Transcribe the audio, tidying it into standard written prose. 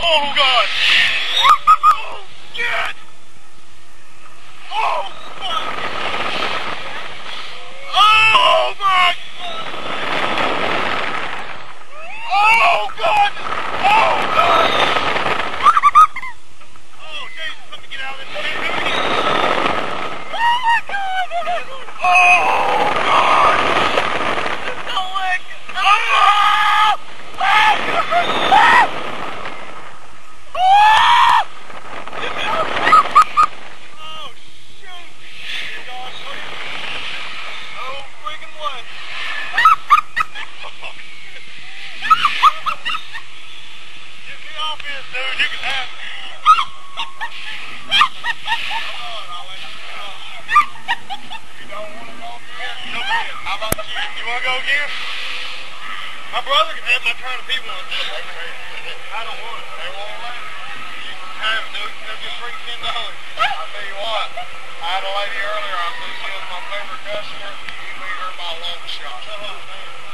Oh, God. Oh, God. Oh, fuck. Oh, my. Oh, God. Oh, God. Oh, Jesus, let me get out of this. Oh, my God. Oh, God. Don't let go. Oh, God. Oh, shoot. God, please. No freaking way. Get me off this, dude. You can have me. Come on, I'll let you go. You don't want to go again? Go ahead. How about you? You want to go again? My brother can have my turn if he wants to. I don't want it. They won't let me. You can have it, dude. They'll get free $10. I'll tell you what. I had a lady earlier. I said she was my favorite customer. You beat her by a long shot. Shut up, man.